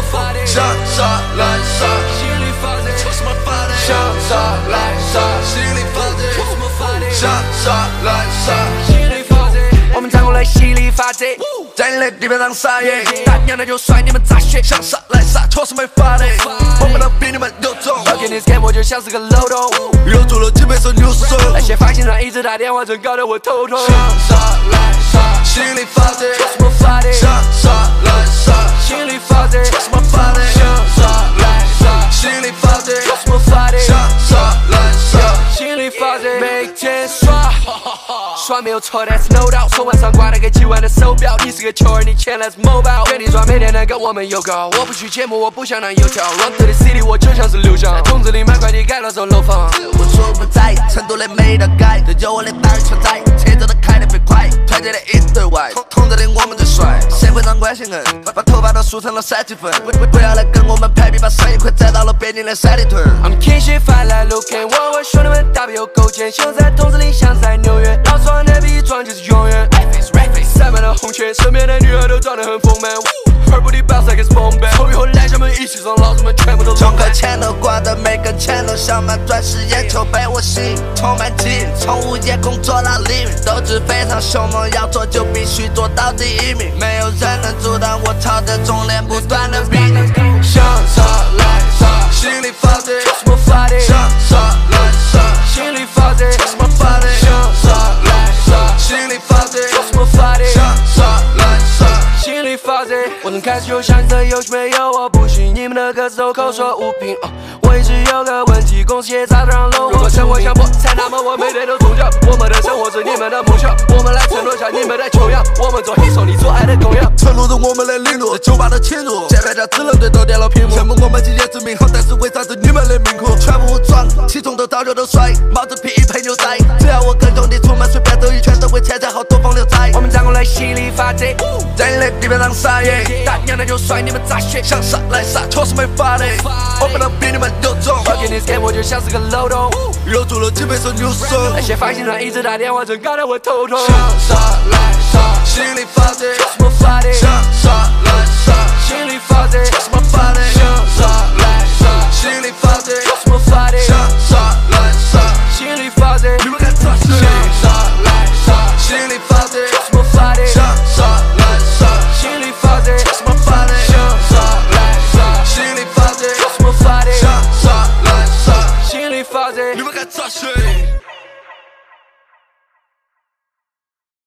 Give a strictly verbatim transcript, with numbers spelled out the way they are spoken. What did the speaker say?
想杀来杀，抽什么法的？想杀来杀，吸引力法则。想杀来杀， 我们常过来吸引力法则， 在你的地板上撒野，大娘的就甩你们杂血，想杀来杀，确实没法的，我们都比你们有种。 要给你 scam 我就像是个漏洞， 又做了几倍手扭手， 那些发型上一直打电话，真搞得我头痛。 想杀来杀，吸引力法则， 什么法的？ 想杀来杀， 吸引力法则， 什么法的？想杀来杀，吸引力法则， 什么法的？ 想杀来杀， 吸引力法则，每天耍。耍没有错，但是 no doubt， 手腕上挂了个几万的手表，你是个球儿，你钱来自 mobile， 跟你耍每天能跟我们有搞，我不去节目，我不想当油条 ，Run to the city， 我就像是刘翔，在筒子里买快递改了走楼房。 我说不在，成都的没得改，这有我的胆儿存在，车子都开得飞快，团结的一对外，同着的我们最帅，社会上关系硬，把头发都梳成了三七分，不不要来跟我们攀比，把生意快攒到了北京的三里屯。 I'm king shit， 翻来 look at 我，我兄弟们大有够贱，秀在筒子里像在纽约，老装的比装就是永远。塞满了红圈，身边的女孩都长得很丰满。二部的 bounce like it's bomb bang， 从以后来家们一起上，老子们全部都从课前都挂的每根钱都像满钻石眼球被我吸引，充满劲，从午夜工作到黎明，斗志非常凶猛，要做就必须做到第一名，没有人能阻挡我朝着终点不断的逼。想杀来杀，吸引力法则， 什么法的？ 想杀来杀， 吸引力法则， 什么法的？想杀来杀，吸引力法则， 什么法的？ 想杀来杀， 吸引力法则。我从开始就想这游戏没有我不行，你们的歌词都口说无凭。哦，我一直有个问题，公司也早都让漏。如果生活像菠菜，那么我每天都宗教。我们的生活是你们的梦想，我们来承诺下你们的穷养。我们做黑手，你做爱的供养。 承诺着我们的领路，酒吧的侵入，键盘侠只能对都点了屏幕。羡慕我们今天之名好，但是为啥子你们的命苦？全部武装，起重都早就都甩，帽子皮衣配牛仔。只要我跟兄弟出门，随便走一圈都会牵在好多风流仔。 我们常过来吸引力法则， 在你的地板上撒野，大娘的就甩你们杂血，想杀来杀，确实没法的，我们都比你们有种。 要给你 scam 我就像是个漏洞， 又做了几倍手扭手， 那些发型上一直打电话，真搞得我头痛。 想杀来杀，吸引力法则， 什么法的？ 想杀来杀， 吸引力法则， 什么法的？想杀来杀，吸引力法则， 什么法的？ 想杀来杀， 吸引力法则， 你们敢抓谁？想杀来杀，吸引力法则， 什么法的？ 想杀来杀， 吸引力法则， 什么法的？想杀来杀，吸引力法则， 什么法的？ 想杀来杀， 吸引力法则， 你们敢抓谁？